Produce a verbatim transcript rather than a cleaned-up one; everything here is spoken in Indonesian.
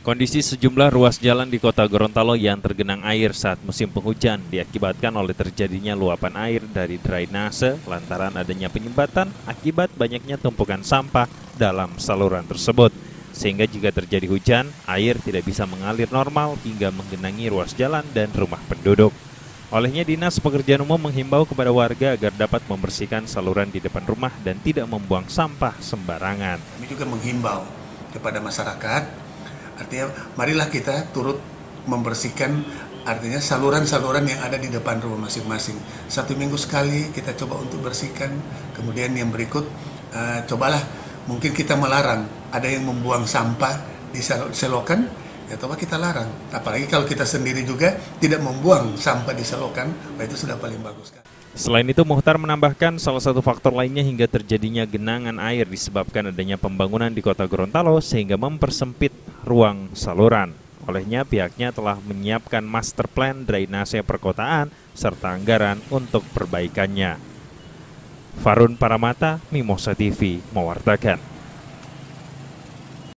Kondisi sejumlah ruas jalan di kota Gorontalo yang tergenang air saat musim penghujan diakibatkan oleh terjadinya luapan air dari drainase lantaran adanya penyumbatan akibat banyaknya tumpukan sampah dalam saluran tersebut. Sehingga jika terjadi hujan, air tidak bisa mengalir normal hingga menggenangi ruas jalan dan rumah penduduk. Olehnya Dinas Pekerjaan Umum menghimbau kepada warga agar dapat membersihkan saluran di depan rumah dan tidak membuang sampah sembarangan. Kami juga menghimbau kepada masyarakat, artinya marilah kita turut membersihkan artinya saluran-saluran yang ada di depan rumah masing-masing. Satu minggu sekali kita coba untuk bersihkan, kemudian yang berikut uh, cobalah mungkin kita melarang ada yang membuang sampah di selokan, ya coba kita larang. Apalagi kalau kita sendiri juga tidak membuang sampah di selokan, nah itu sudah paling bagus kan. Selain itu, Muhtar menambahkan salah satu faktor lainnya hingga terjadinya genangan air disebabkan adanya pembangunan di kota Gorontalo sehingga mempersempit ruang saluran. Olehnya pihaknya telah menyiapkan master plan drainase perkotaan serta anggaran untuk perbaikannya. Farun Paramata, Mimosa T V, mewartakan.